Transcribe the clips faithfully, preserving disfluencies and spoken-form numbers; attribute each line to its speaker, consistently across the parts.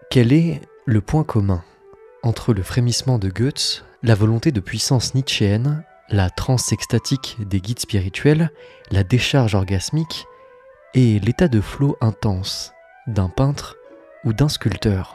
Speaker 1: Quel est le point commun entre le frémissement de Goethe, la volonté de puissance nietzschéenne, la transe extatique des guides spirituels, la décharge orgasmique et l'état de flot intense d'un peintre ou d'un sculpteur?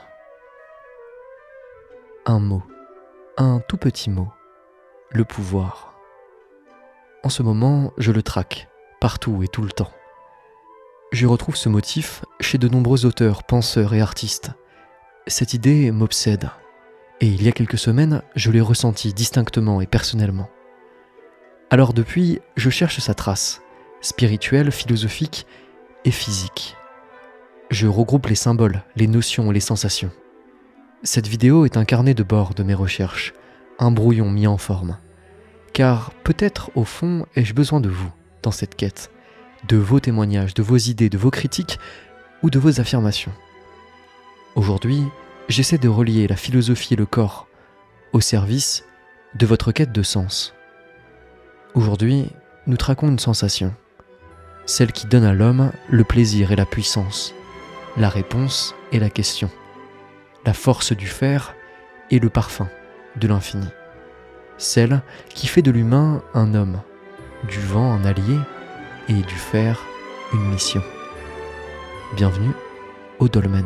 Speaker 1: Un mot, un tout petit mot, le pouvoir. En ce moment, je le traque, partout et tout le temps. Je retrouve ce motif chez de nombreux auteurs, penseurs et artistes. Cette idée m'obsède, et il y a quelques semaines, je l'ai ressentie distinctement et personnellement. Alors depuis, je cherche sa trace, spirituelle, philosophique et physique. Je regroupe les symboles, les notions et les sensations. Cette vidéo est un carnet de bord de mes recherches, un brouillon mis en forme. Car peut-être, au fond, ai-je besoin de vous dans cette quête, de vos témoignages, de vos idées, de vos critiques ou de vos affirmations. Aujourd'hui, j'essaie de relier la philosophie et le corps au service de votre quête de sens. Aujourd'hui, nous traquons une sensation, celle qui donne à l'homme le plaisir et la puissance, la réponse et la question, la force du faire et le parfum de l'infini, celle qui fait de l'humain un homme, du vent un allié et du fer une mission. Bienvenue au Dolmen.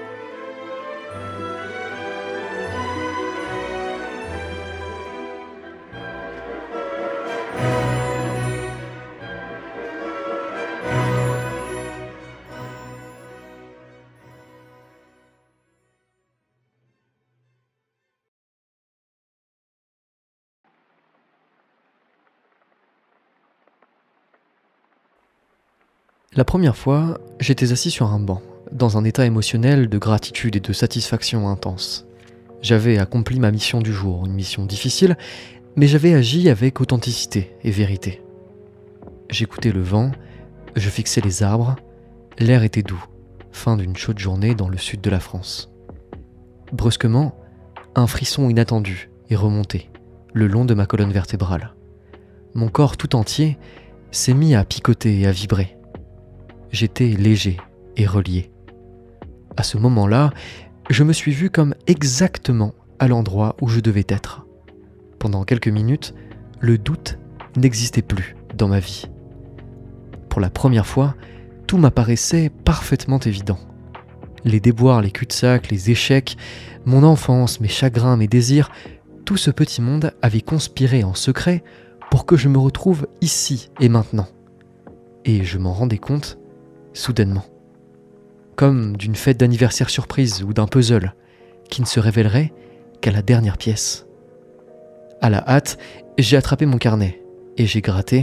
Speaker 1: La première fois, j'étais assis sur un banc, dans un état émotionnel de gratitude et de satisfaction intense. J'avais accompli ma mission du jour, une mission difficile, mais j'avais agi avec authenticité et vérité. J'écoutais le vent, je fixais les arbres, l'air était doux, fin d'une chaude journée dans le sud de la France. Brusquement, un frisson inattendu est remonté, le long de ma colonne vertébrale. Mon corps tout entier s'est mis à picoter et à vibrer. J'étais léger et relié. À ce moment-là, je me suis vu comme exactement à l'endroit où je devais être. Pendant quelques minutes, le doute n'existait plus dans ma vie. Pour la première fois, tout m'apparaissait parfaitement évident. Les déboires, les cul-de-sac, les échecs, mon enfance, mes chagrins, mes désirs, tout ce petit monde avait conspiré en secret pour que je me retrouve ici et maintenant. Et je m'en rendais compte soudainement, comme d'une fête d'anniversaire surprise ou d'un puzzle qui ne se révélerait qu'à la dernière pièce. À la hâte, j'ai attrapé mon carnet et j'ai gratté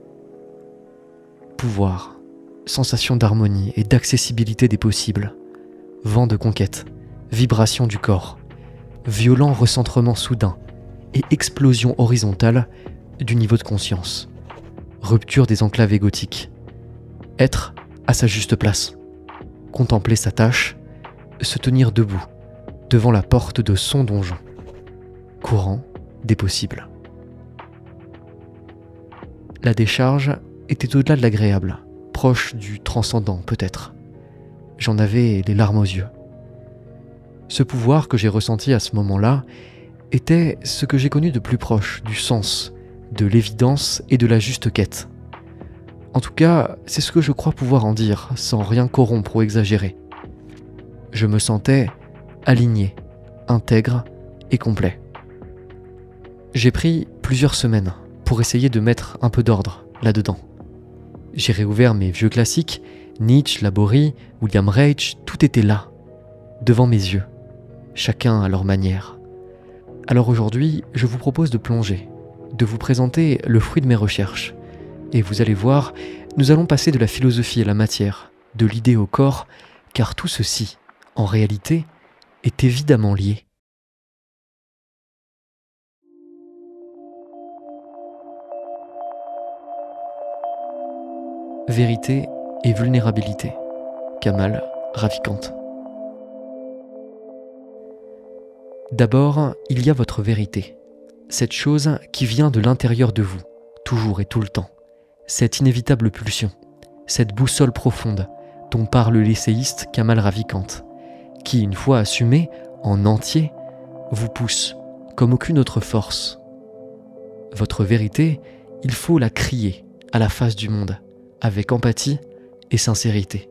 Speaker 1: pouvoir, sensation d'harmonie et d'accessibilité des possibles, vent de conquête, vibration du corps, violent recentrement soudain et explosion horizontale du niveau de conscience, rupture des enclaves égotiques, être à sa juste place, contempler sa tâche, se tenir debout devant la porte de son donjon, courant des possibles. La décharge était au-delà de l'agréable, proche du transcendant peut-être. J'en avais les larmes aux yeux. Ce pouvoir que j'ai ressenti à ce moment-là était ce que j'ai connu de plus proche du sens, de l'évidence et de la juste quête. En tout cas, c'est ce que je crois pouvoir en dire, sans rien corrompre ou exagérer. Je me sentais aligné, intègre et complet. J'ai pris plusieurs semaines pour essayer de mettre un peu d'ordre là-dedans. J'ai réouvert mes vieux classiques, Nietzsche, Laborie, William Reich, tout était là, devant mes yeux, chacun à leur manière. Alors aujourd'hui, je vous propose de plonger, de vous présenter le fruit de mes recherches. Et vous allez voir, nous allons passer de la philosophie à la matière, de l'idée au corps, car tout ceci, en réalité, est évidemment lié. Vérité et vulnérabilité. Kamal Ravikant. D'abord, il y a votre vérité, cette chose qui vient de l'intérieur de vous, toujours et tout le temps. Cette inévitable pulsion, cette boussole profonde dont parle l'essayiste Kamal Ravikant, qui, une fois assumée en entier, vous pousse comme aucune autre force. Votre vérité, il faut la crier à la face du monde, avec empathie et sincérité.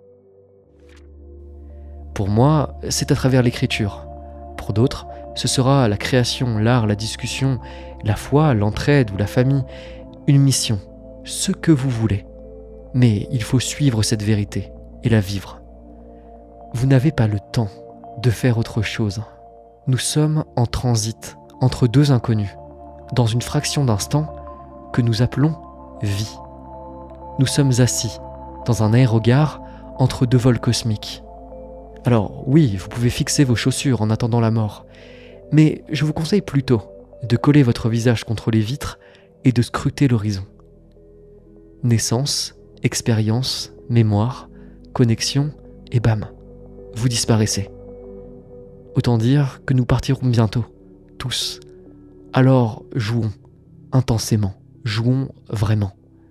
Speaker 1: Pour moi, c'est à travers l'écriture. Pour d'autres, ce sera la création, l'art, la discussion, la foi, l'entraide ou la famille, une mission, ce que vous voulez. Mais il faut suivre cette vérité et la vivre. Vous n'avez pas le temps de faire autre chose. Nous sommes en transit entre deux inconnus, dans une fraction d'instant que nous appelons vie. Nous sommes assis dans un aérogare entre deux vols cosmiques. Alors oui, vous pouvez fixer vos chaussures en attendant la mort, mais je vous conseille plutôt de coller votre visage contre les vitres et de scruter l'horizon. Naissance, expérience, mémoire, connexion, et bam, vous disparaissez. Autant dire que nous partirons bientôt, tous. Alors jouons intensément, jouons vraiment.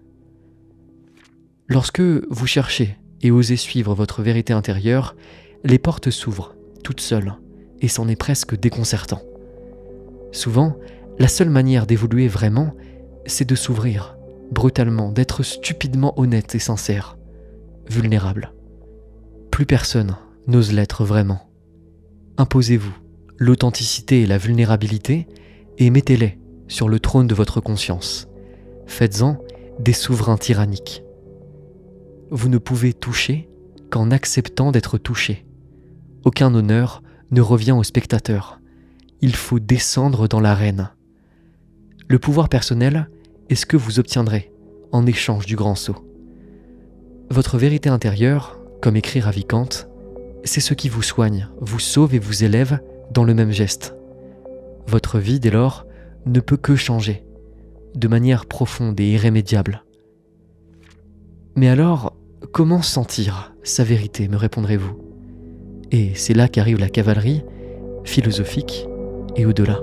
Speaker 1: Lorsque vous cherchez et osez suivre votre vérité intérieure, les portes s'ouvrent, toutes seules, et c'en est presque déconcertant. Souvent, la seule manière d'évoluer vraiment, c'est de s'ouvrir, brutalement, d'être stupidement honnête et sincère, vulnérable. Plus personne n'ose l'être vraiment. Imposez-vous l'authenticité et la vulnérabilité et mettez-les sur le trône de votre conscience. Faites-en des souverains tyranniques. Vous ne pouvez toucher qu'en acceptant d'être touché. Aucun honneur ne revient au spectateur. Il faut descendre dans l'arène. Le pouvoir personnel est ce que vous obtiendrez en échange du grand saut. Votre vérité intérieure, comme écrit Ravikant, c'est ce qui vous soigne, vous sauve et vous élève dans le même geste. Votre vie, dès lors, ne peut que changer, de manière profonde et irrémédiable. Mais alors, comment sentir sa vérité, me répondrez-vous? Et c'est là qu'arrive la cavalerie, philosophique et au-delà.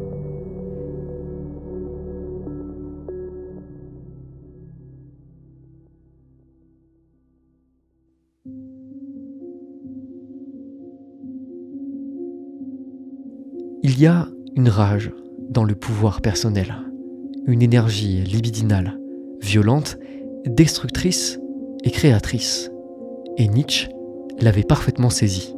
Speaker 1: Il y a une rage dans le pouvoir personnel, une énergie libidinale, violente, destructrice et créatrice. Et Nietzsche l'avait parfaitement saisi.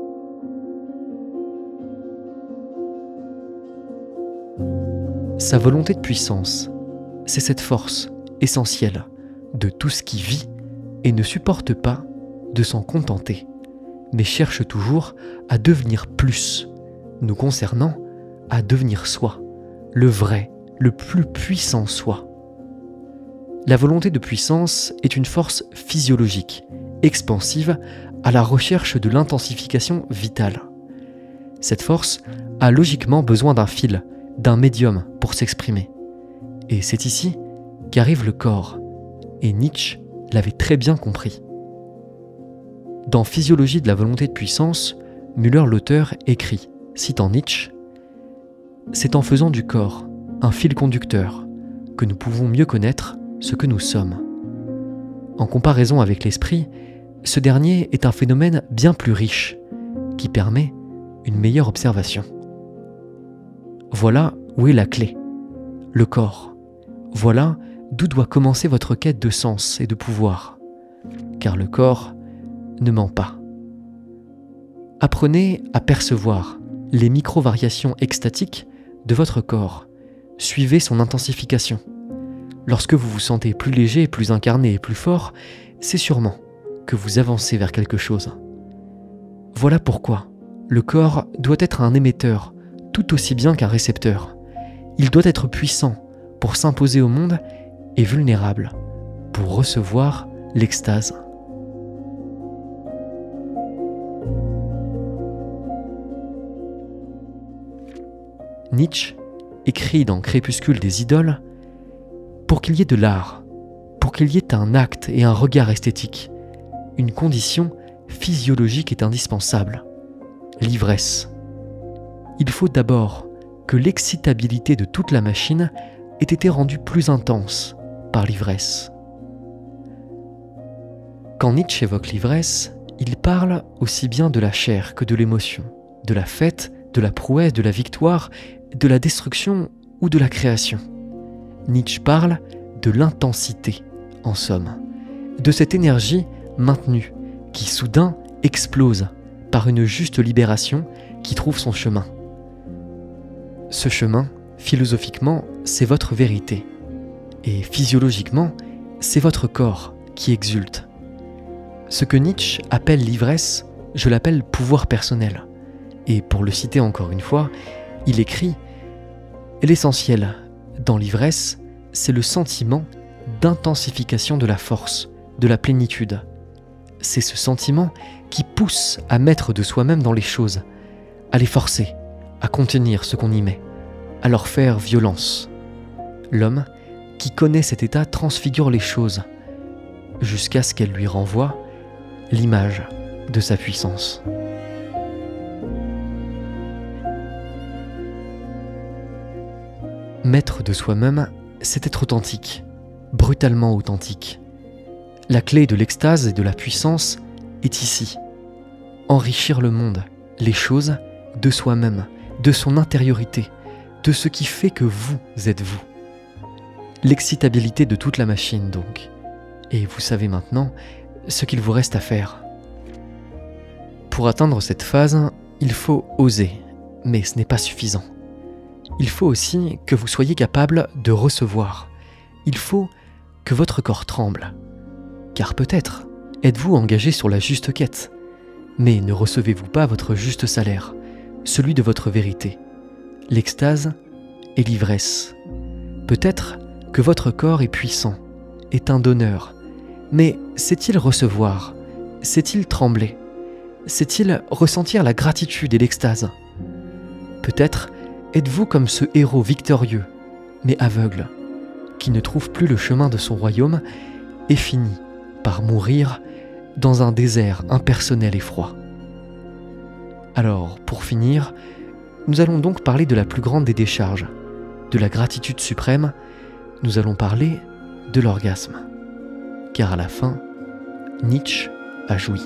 Speaker 1: Sa volonté de puissance, c'est cette force essentielle de tout ce qui vit et ne supporte pas de s'en contenter, mais cherche toujours à devenir plus, nous concernant, à devenir soi, le vrai, le plus puissant soi. La volonté de puissance est une force physiologique, expansive, à la recherche de l'intensification vitale. Cette force a logiquement besoin d'un fil, d'un médium pour s'exprimer. Et c'est ici qu'arrive le corps, et Nietzsche l'avait très bien compris. Dans Physiologie de la volonté de puissance, Müller l'auteur écrit, citant Nietzsche, « C'est en faisant du corps un fil conducteur que nous pouvons mieux connaître ce que nous sommes. En comparaison avec l'esprit, ce dernier est un phénomène bien plus riche, qui permet une meilleure observation. Voilà où est la clé, le corps. Voilà d'où doit commencer votre quête de sens et de pouvoir, car le corps ne ment pas. Apprenez à percevoir les micro-variations extatiques de votre corps. Suivez son intensification. Lorsque vous vous sentez plus léger, plus incarné et plus fort, c'est sûrement que vous avancez vers quelque chose. Voilà pourquoi le corps doit être un émetteur tout aussi bien qu'un récepteur. Il doit être puissant pour s'imposer au monde et vulnérable pour recevoir l'extase. Nietzsche écrit dans Crépuscule des idoles, pour qu'il y ait de l'art, pour qu'il y ait un acte et un regard esthétique, une condition physiologique est indispensable, l'ivresse. Il faut d'abord que l'excitabilité de toute la machine ait été rendue plus intense par l'ivresse. Quand Nietzsche évoque l'ivresse, Il parle aussi bien de la chair que de l'émotion, de la fête, de la prouesse, de la victoire, de la destruction ou de la création. Nietzsche parle de l'intensité, en somme, de cette énergie maintenue qui soudain explose par une juste libération qui trouve son chemin. Ce chemin, philosophiquement, c'est votre vérité. Et physiologiquement, c'est votre corps qui exulte. Ce que Nietzsche appelle l'ivresse, je l'appelle pouvoir personnel. Et pour le citer encore une fois, il écrit « L'essentiel dans l'ivresse, c'est le sentiment d'intensification de la force, de la plénitude. C'est ce sentiment qui pousse à mettre de soi-même dans les choses, à les forcer, à contenir ce qu'on y met, à leur faire violence. L'homme qui connaît cet état transfigure les choses, jusqu'à ce qu'elle lui renvoie l'image de sa puissance. » Maître de soi-même, c'est être authentique, brutalement authentique. La clé de l'extase et de la puissance est ici. Enrichir le monde, les choses, de soi-même, de son intériorité, de ce qui fait que vous êtes vous. L'excitabilité de toute la machine donc. Et vous savez maintenant ce qu'il vous reste à faire. Pour atteindre cette phase, il faut oser, mais ce n'est pas suffisant. Il faut aussi que vous soyez capable de recevoir. Il faut que votre corps tremble. Car peut-être êtes-vous engagé sur la juste quête, mais ne recevez-vous pas votre juste salaire, celui de votre vérité, l'extase et l'ivresse. Peut-être que votre corps est puissant, est un donneur, mais sait-il recevoir? Sait-il trembler? Sait-il ressentir la gratitude et l'extase? Peut-être êtes-vous comme ce héros victorieux, mais aveugle, qui ne trouve plus le chemin de son royaume et finit par mourir dans un désert impersonnel et froid. Alors, pour finir, nous allons donc parler de la plus grande des décharges, de la gratitude suprême. Nous allons parler de l'orgasme, car à la fin, Nietzsche a joui.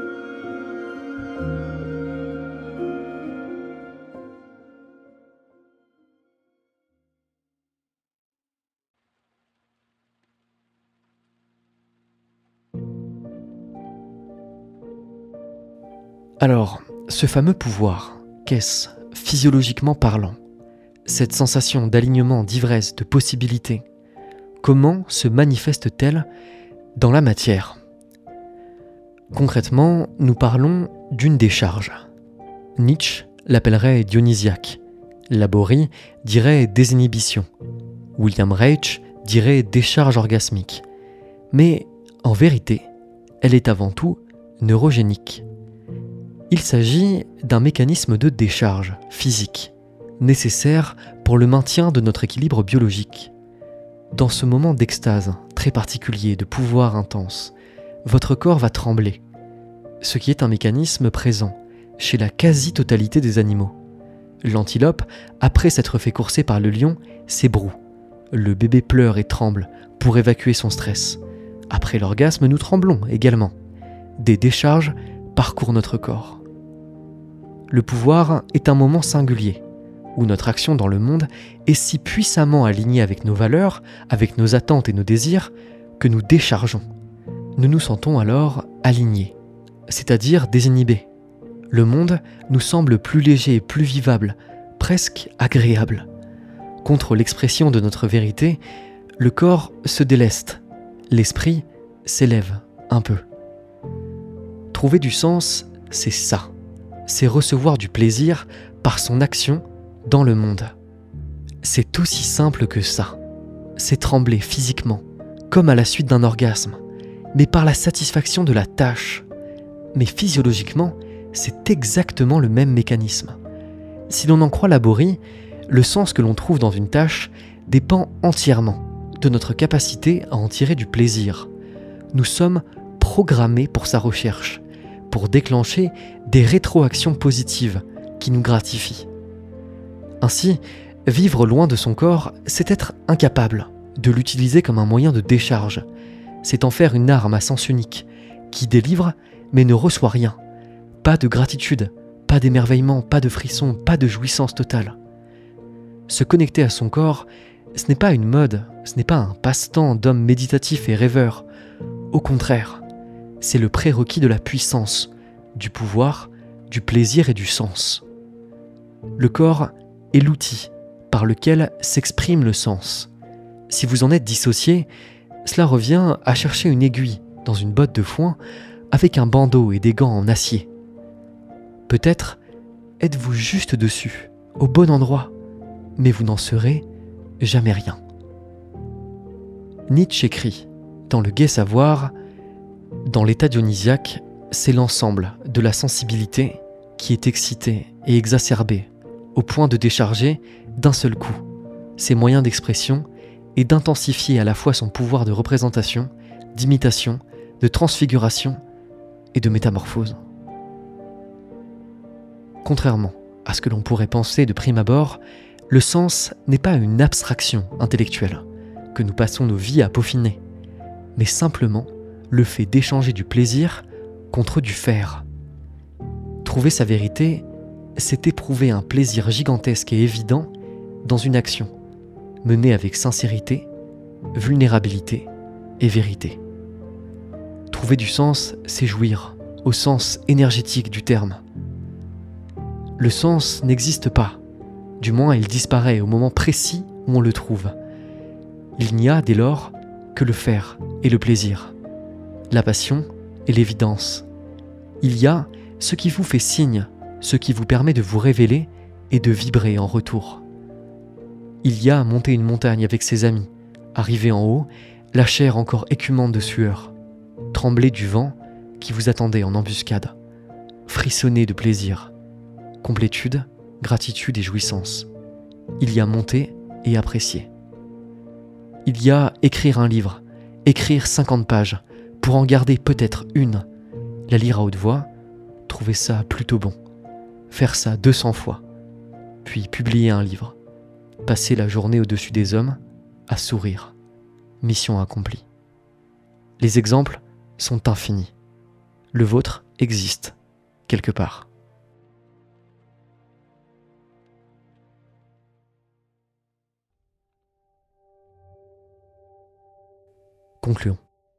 Speaker 1: Alors, ce fameux pouvoir, qu'est-ce, physiologiquement parlant? Cette sensation d'alignement, d'ivresse, de possibilité, comment se manifeste-t-elle dans la matière? Concrètement, nous parlons d'une décharge. Nietzsche l'appellerait dionysiaque, Laborie dirait désinhibition, William Reich dirait décharge orgasmique. Mais en vérité, elle est avant tout neurogénique. Il s'agit d'un mécanisme de décharge physique, nécessaire pour le maintien de notre équilibre biologique. Dans ce moment d'extase très particulier, de pouvoir intense, votre corps va trembler, ce qui est un mécanisme présent chez la quasi-totalité des animaux. L'antilope, après s'être fait courser par le lion, s'ébroue. Le bébé pleure et tremble pour évacuer son stress. Après l'orgasme, nous tremblons également. Des décharges parcourent notre corps. Le pouvoir est un moment singulier, où notre action dans le monde est si puissamment alignée avec nos valeurs, avec nos attentes et nos désirs, que nous déchargeons. Nous nous sentons alors alignés, c'est-à-dire désinhibés. Le monde nous semble plus léger et plus vivable, presque agréable. Contre l'expression de notre vérité, le corps se déleste, l'esprit s'élève un peu. Trouver du sens, c'est ça. C'est recevoir du plaisir par son action dans le monde. C'est aussi simple que ça. C'est trembler physiquement, comme à la suite d'un orgasme, mais par la satisfaction de la tâche. Mais physiologiquement, c'est exactement le même mécanisme. Si l'on en croit Laborie, le sens que l'on trouve dans une tâche dépend entièrement de notre capacité à en tirer du plaisir. Nous sommes programmés pour sa recherche, pour déclencher des rétroactions positives qui nous gratifient. Ainsi, vivre loin de son corps, c'est être incapable de l'utiliser comme un moyen de décharge. C'est en faire une arme à sens unique, qui délivre mais ne reçoit rien. Pas de gratitude, pas d'émerveillement, pas de frisson, pas de jouissance totale. Se connecter à son corps, ce n'est pas une mode, ce n'est pas un passe-temps d'homme méditatif et rêveur. Au contraire, c'est le prérequis de la puissance, du pouvoir, du plaisir et du sens. Le corps est l'outil par lequel s'exprime le sens. Si vous en êtes dissocié, cela revient à chercher une aiguille dans une botte de foin avec un bandeau et des gants en acier. Peut-être êtes-vous juste dessus, au bon endroit, mais vous n'en serez jamais rien. Nietzsche écrit, dans le Gai Savoir, dans l'état dionysiaque, c'est l'ensemble de la sensibilité qui est excitée et exacerbée, au point de décharger d'un seul coup ses moyens d'expression et d'intensifier à la fois son pouvoir de représentation, d'imitation, de transfiguration et de métamorphose. Contrairement à ce que l'on pourrait penser de prime abord, le sens n'est pas une abstraction intellectuelle que nous passons nos vies à peaufiner, mais simplement le fait d'échanger du plaisir contre du faire. Trouver sa vérité, c'est éprouver un plaisir gigantesque et évident dans une action, menée avec sincérité, vulnérabilité et vérité. Trouver du sens, c'est jouir, au sens énergétique du terme. Le sens n'existe pas, du moins il disparaît au moment précis où on le trouve. Il n'y a dès lors que le faire et le plaisir, la passion et l'évidence. Il y a ce qui vous fait signe, ce qui vous permet de vous révéler et de vibrer en retour. Il y a monter une montagne avec ses amis, arriver en haut, la chair encore écumante de sueur, trembler du vent qui vous attendait en embuscade, frissonner de plaisir, complétude, gratitude et jouissance. Il y a monter et apprécier. Il y a écrire un livre, écrire cinquante pages, pour en garder peut-être une, la lire à haute voix, trouver ça plutôt bon, faire ça deux cents fois, puis publier un livre, passer la journée au-dessus des hommes, à sourire, mission accomplie. Les exemples sont infinis. Le vôtre existe, quelque part. Concluons.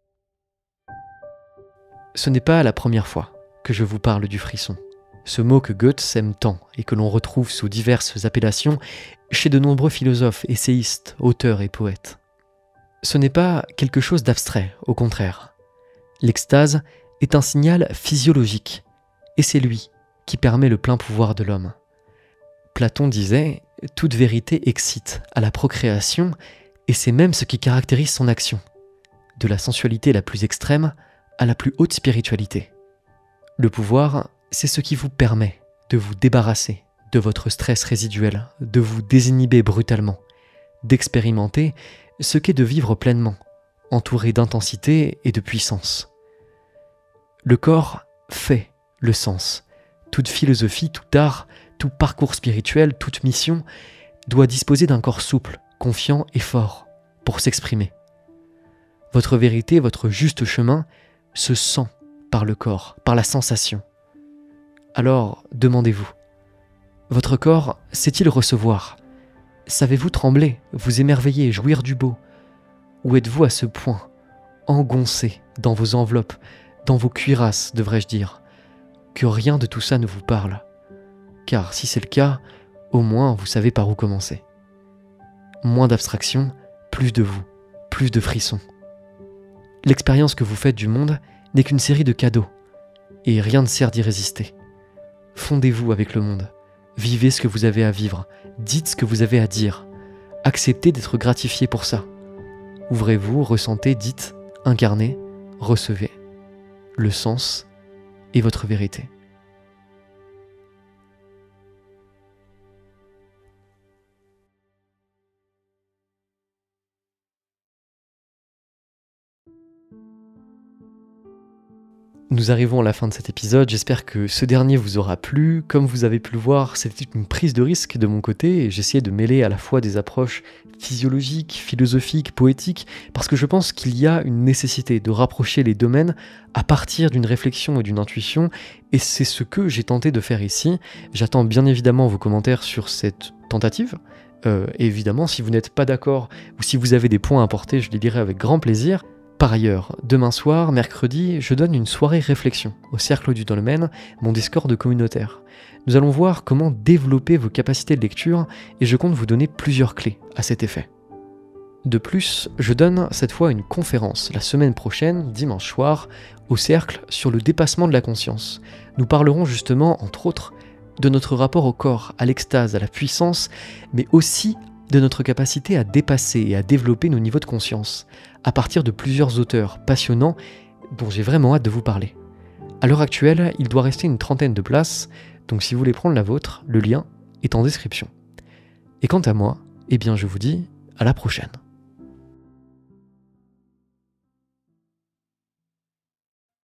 Speaker 1: Ce n'est pas la première fois que je vous parle du frisson, ce mot que Goethe aime tant et que l'on retrouve sous diverses appellations chez de nombreux philosophes, essayistes, auteurs et poètes. Ce n'est pas quelque chose d'abstrait, au contraire. L'extase est un signal physiologique, et c'est lui qui permet le plein pouvoir de l'homme. Platon disait « Toute vérité excite à la procréation, et c'est même ce qui caractérise son action, de la sensualité la plus extrême à la plus haute spiritualité. Le pouvoir, c'est ce qui vous permet de vous débarrasser de votre stress résiduel, de vous désinhiber brutalement, d'expérimenter ce qu'est de vivre pleinement, entouré d'intensité et de puissance. Le corps fait le sens. Toute philosophie, tout art, tout parcours spirituel, toute mission doit disposer d'un corps souple, confiant et fort pour s'exprimer. Votre vérité, votre juste chemin se sent par le corps, par la sensation. Alors, demandez-vous, votre corps sait-il recevoir? Savez-vous trembler, vous émerveiller, jouir du beau? Ou êtes-vous à ce point, engoncé dans vos enveloppes, dans vos cuirasses, devrais-je dire, que rien de tout ça ne vous parle? Car si c'est le cas, au moins vous savez par où commencer. Moins d'abstraction, plus de vous, plus de frissons. L'expérience que vous faites du monde n'est qu'une série de cadeaux, et rien ne sert d'y résister. Fondez-vous avec le monde, vivez ce que vous avez à vivre, dites ce que vous avez à dire, acceptez d'être gratifié pour ça. Ouvrez-vous, ressentez, dites, incarnez, recevez. Le sens est votre vérité. Nous arrivons à la fin de cet épisode, j'espère que ce dernier vous aura plu. Comme vous avez pu le voir, c'était une prise de risque de mon côté et j'essayais de mêler à la fois des approches physiologiques, philosophiques, poétiques, parce que je pense qu'il y a une nécessité de rapprocher les domaines à partir d'une réflexion et d'une intuition, et c'est ce que j'ai tenté de faire ici. J'attends bien évidemment vos commentaires sur cette tentative. Euh, évidemment, si vous n'êtes pas d'accord ou si vous avez des points à apporter, je les lirai avec grand plaisir. Par ailleurs, demain soir, mercredi, je donne une soirée réflexion au Cercle du Dolmen, mon Discord communautaire. Nous allons voir comment développer vos capacités de lecture et je compte vous donner plusieurs clés à cet effet. De plus, je donne cette fois une conférence la semaine prochaine, dimanche soir, au Cercle sur le dépassement de la conscience. Nous parlerons justement, entre autres, de notre rapport au corps, à l'extase, à la puissance, mais aussi de notre capacité à dépasser et à développer nos niveaux de conscience, à partir de plusieurs auteurs passionnants dont j'ai vraiment hâte de vous parler. À l'heure actuelle, il doit rester une trentaine de places, donc si vous voulez prendre la vôtre, le lien est en description. Et quant à moi, eh bien je vous dis à la prochaine.